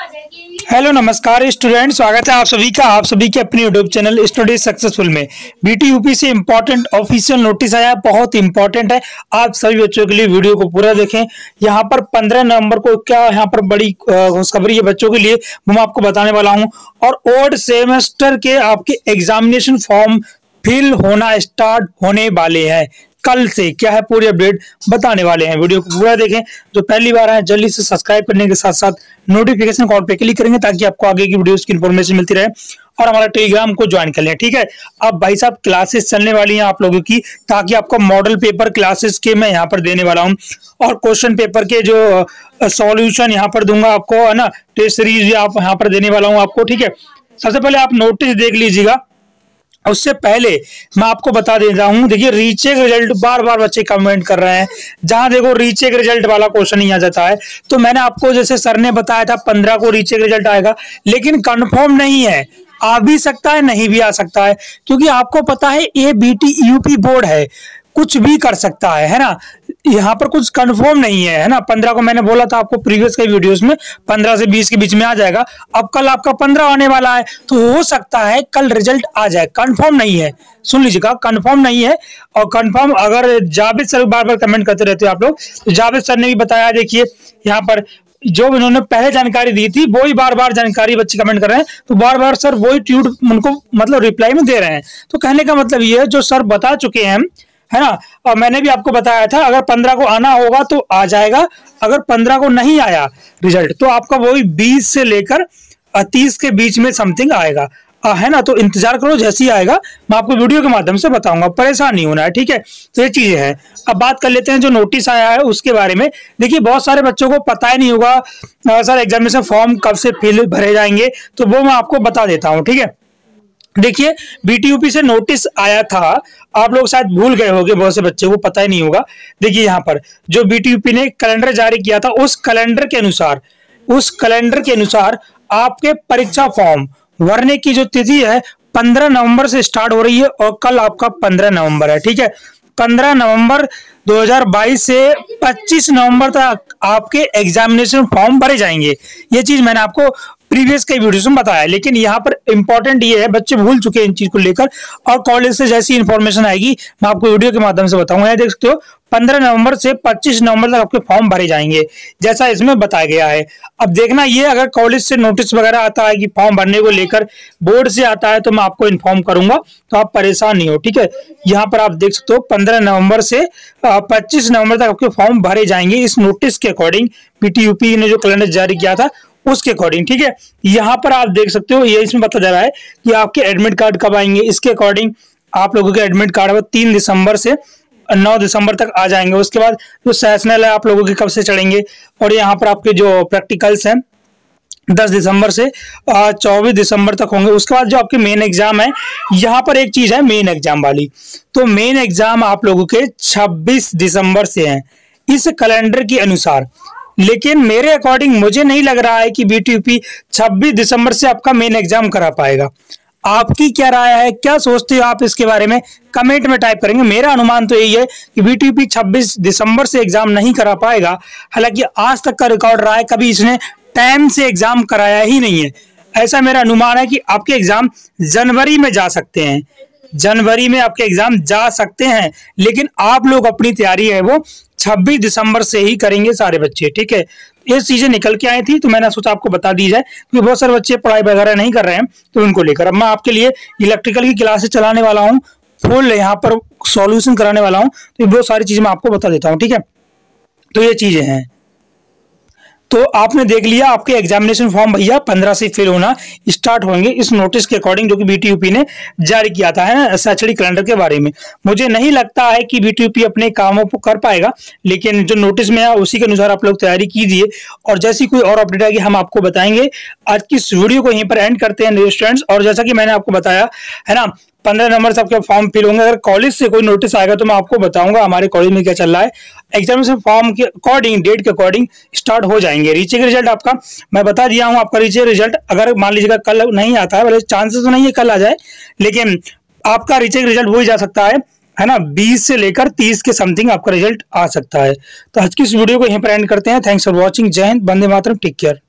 Hello नमस्कार student, स्वागत है आप सभी के अपने यूट्यूब चैनल स्टडी सक्सेसफुल में। बीटी यूपी से इंपॉर्टेंट ऑफिशियल नोटिस आया है, बहुत इंपॉर्टेंट है। आप सभी बच्चों के लिए वीडियो को पूरा देखें। यहाँ पर 15 नवंबर को क्या यहाँ पर बड़ी खुशखबरी है बच्चों के लिए, वो मैं आपको बताने वाला हूँ। और ओल्ड सेमेस्टर के आपके एग्जामिनेशन फॉर्म फिल होना स्टार्ट होने वाले हैं कल से। क्या है पूरी अपडेट बताने वाले हैं, वीडियो को पूरा देखें। जो पहली बार है जल्दी से सब्सक्राइब करने के साथ साथ नोटिफिकेशन कॉल पे क्लिक करेंगे ताकि आपको आगे की वीडियोस की इंफॉर्मेशन मिलती रहे। और हमारा टेलीग्राम को ज्वाइन कर लें, ठीक है। अब भाई साहब क्लासेस चलने वाली हैं आप लोगों की, ताकि आपको मॉडल पेपर क्लासेस के मैं यहाँ पर देने वाला हूँ और क्वेश्चन पेपर के जो सॉल्यूशन यहाँ पर दूंगा आपको, है ना। टेस्ट सीरीज भी आप यहाँ पर देने वाला हूँ आपको, ठीक है। सबसे पहले आप नोटिस देख लीजिएगा। उससे पहले मैं आपको बता देता हूं, देखिए रीचेक रिजल्ट बार बार बच्चे कमेंट कर रहे हैं। जहां देखो रीचेक रिजल्ट वाला क्वेश्चन ही आ जाता है। तो मैंने आपको जैसे सर ने बताया था 15 को रीचेक रिजल्ट आएगा, लेकिन कंफर्म नहीं है। आ भी सकता है, नहीं भी आ सकता है, क्योंकि आपको पता है ये बीटी यूपी बोर्ड है, कुछ भी कर सकता है ना। यहाँ पर कुछ कंफर्म नहीं है ना। 15 को मैंने बोला था आपको प्रीवियस के वीडियोस में 15 से 20 के बीच में आ जाएगा। अब कल आपका 15 आने वाला है, तो हो सकता है कल रिजल्ट आ जाए। कंफर्म नहीं है, सुन लीजिएगा, कंफर्म नहीं है। और कंफर्म अगर जावेद सर बार बार कमेंट करते रहते हो आप लोग, तो जावेद सर ने भी बताया, देखिए यहाँ पर जो उन्होंने पहले जानकारी दी थी वही बार बार जानकारी बच्चे कमेंट कर रहे हैं। तो बार बार सर वही ट्यूट उनको मतलब रिप्लाई में दे रहे हैं। तो कहने का मतलब ये है जो सर बता चुके हैं, है ना। और मैंने भी आपको बताया था अगर 15 को आना होगा तो आ जाएगा। अगर 15 को नहीं आया रिजल्ट तो आपका वही 20 से लेकर 30 के बीच में समथिंग आएगा, है ना। तो इंतजार करो, जैसे ही आएगा मैं आपको वीडियो के माध्यम से बताऊंगा, परेशान नहीं होना है, ठीक है। तो ये चीजें हैं। अब बात कर लेते हैं जो नोटिस आया है उसके बारे में। देखिए बहुत सारे बच्चों को पता ही नहीं होगा सर एग्जामिनेशन फॉर्म कब से फिल भरे जाएंगे, तो वो मैं आपको बता देता हूँ, ठीक है। देखिए बीटीयूपी से नोटिस आया था, आप लोग शायद भूल गए होंगे, बहुत से बच्चे को पता ही नहीं होगा। देखिए यहाँ पर जो बीटीयूपी ने कैलेंडर जारी किया था, उस कैलेंडर के अनुसार आपके परीक्षा फॉर्म भरने की जो तिथि है 15 नवंबर से स्टार्ट हो रही है और कल आपका 15 नवंबर है, ठीक है। 15 नवंबर 2022 से 25 नवंबर तक आपके एग्जामिनेशन फॉर्म भरे जाएंगे। ये चीज मैंने आपको प्रीवियस के वीडियो में बताया, लेकिन यहाँ पर इंपॉर्टेंट ये है, बच्चे भूल चुके हैं इन चीज को लेकर। और कॉलेज से जैसी इंफॉर्मेशन आएगी मैं आपको वीडियो के माध्यम से बताऊंगा। देख सकते हो 15 नवंबर से 25 नवंबर तक आपके फॉर्म भरे जाएंगे, जैसा इसमें बताया गया है। अब देखना ये, अगर कॉलेज से नोटिस वगैरह आता है कि फॉर्म भरने को लेकर, बोर्ड से आता है, तो मैं आपको इन्फॉर्म करूंगा, तो आप परेशान नहीं हो, ठीक है। यहाँ पर आप देख सकते हो 15 नवंबर से 25 नवंबर तक आपके फॉर्म भरे जाएंगे इस नोटिस के अकॉर्डिंग। बीटीयूपी ने जो कैलेंडर जारी किया था उसके अकॉर्डिंग, ठीक है। यहाँ पर आप देख सकते हो, ये इसमें बता जा रहा है कि आपके एडमिट कार्ड कब आएंगे। इसके अकॉर्डिंग आप लोगों के एडमिट कार्ड वो 3 दिसंबर से 9 दिसंबर तक आ जाएंगे। उसके बाद जो सेशनल है आप लोगों के कब से चढ़ेंगे। और यहाँ पर आपके जो प्रैक्टिकल्स हैं 10 दिसंबर से 24 दिसंबर तक होंगे। उसके बाद जो आपके मेन एग्जाम है, यहाँ पर एक चीज है मेन एग्जाम वाली, तो मेन एग्जाम आप लोगों के 26 दिसंबर से हैं इस कैलेंडर के अनुसार। लेकिन मेरे अकॉर्डिंग मुझे नहीं लग रहा है कि बीटीयूपी 26 दिसंबर से आपका मेन एग्जाम करा पाएगा। आपकी क्या राय है, क्या सोचते हो आप इसके बारे में, कमेंट में टाइप करेंगे। मेरा अनुमान तो यही है कि बीटीयूपी 26 दिसंबर से एग्जाम नहीं करा पाएगा। हालांकि आज तक का रिकॉर्ड रहा है कभी इसने टाइम से एग्जाम कराया ही नहीं है। ऐसा मेरा अनुमान है कि आपके एग्जाम जनवरी में जा सकते हैं, जनवरी में आपके एग्जाम जा सकते हैं। लेकिन आप लोग अपनी तैयारी है वो 26 दिसंबर से ही करेंगे सारे बच्चे, ठीक है। ये चीजें निकल के आई थी तो मैंने सोचा आपको बता दी जाए, क्योंकि बहुत सारे बच्चे पढ़ाई वगैरह नहीं कर रहे हैं, तो उनको लेकर अब मैं आपके लिए इलेक्ट्रिकल की क्लासेस चलाने वाला हूँ, फुल यहाँ पर सॉल्यूशन कराने वाला हूँ। तो बहुत सारी चीजें मैं आपको बता देता हूँ, ठीक है। तो ये चीजें हैं। तो आपने देख लिया आपके एग्जामिनेशन फॉर्म भैया 15 से फिल होना स्टार्ट होंगे इस नोटिस के अकॉर्डिंग, जो कि बीटीयूपी ने जारी किया था, है ना, शैक्षणिक कैलेंडर के बारे में। मुझे नहीं लगता है कि बीटीयूपी अपने कामों को कर पाएगा, लेकिन जो नोटिस में है उसी के अनुसार आप लोग तैयारी कीजिए। और जैसी कोई और अपडेट आएगी हम आपको बताएंगे। आज की इस वीडियो को यहीं पर एंड करते हैं स्टूडेंट्स। और जैसा कि मैंने आपको बताया, है ना, 15 नवंबर से आपके फॉर्म फिल होंगे। अगर कॉलेज से कोई नोटिस आएगा तो मैं आपको बताऊंगा हमारे कॉलेज में क्या चल रहा है। एग्जामिनेशन फॉर्म के अकॉर्डिंग, डेट के अकॉर्डिंग स्टार्ट हो जाएंगे। रीचेक रिजल्ट आपका मैं बता दिया हूं। आपका रीचेक रिजल्ट अगर मान लीजिएगा कल नहीं आता है, भले चांसेस तो नहीं है कल आ जाए, लेकिन आपका रीचेक रिजल्ट हो ही जा सकता है ना। 20 से लेकर 30 के समथिंग आपका रिजल्ट आ सकता है। तो आज की इस वीडियो को यहीं पर एंड करते हैं। Thanks for watching. जय हिंद, वंदे मातरम, टेक केयर।